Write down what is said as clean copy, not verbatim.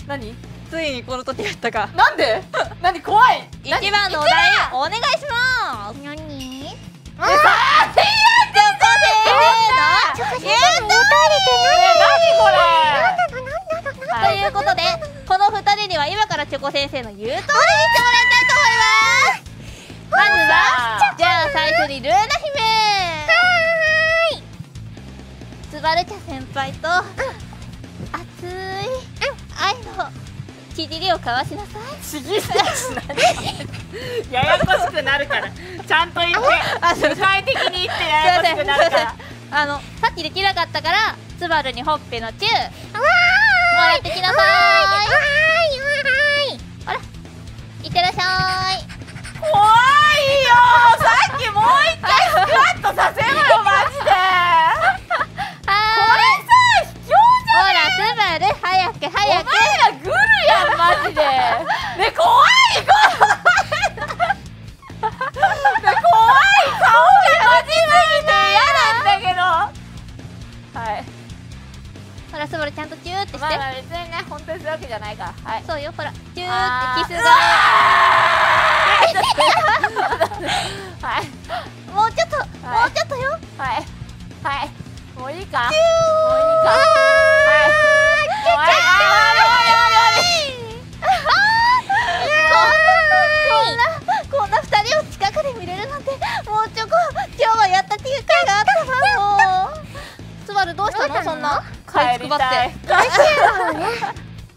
何？ ついにこの時やったか。 なんで？何怖い。 一番のお題お願いします。 なに？ あー、 チョコ先生に打たれてということで、この2人には今からチョコ先生の言う通りにしてもらいたいと思います。まずは、じゃあ最初にルーナ姫。スバルチャ先輩と熱い愛のちぎりを交わしなさい。 ちぎりだしないややこしくなるからちゃんと言って具体的に言ってややこしくなるから。 さっきできなかったからスバルにほっぺのチューもらってきなさい。あら、いってらっしゃい。 怖いよ、さっきもう一回スクワットさせろよマジで。 ほらスバル、早く早く。 お前らグルやんマジで。ね、怖いね、怖い顔がマジすぎて嫌なんだけど。はい、 ほらスバルちゃんとチューってして。 まあ別にね、本当にするわけじゃないから。はい、 そうよ、ほらチューってキスが。 はい、 もうちょっと、もうちょっとよ。 はいはい、もういいか、もういいか。 こんな2人を近くで見れるなんて、もうチョコ今日はやったっていう会があったわ。もうスバルどうしたの？そんな帰りたい。 どうしようね。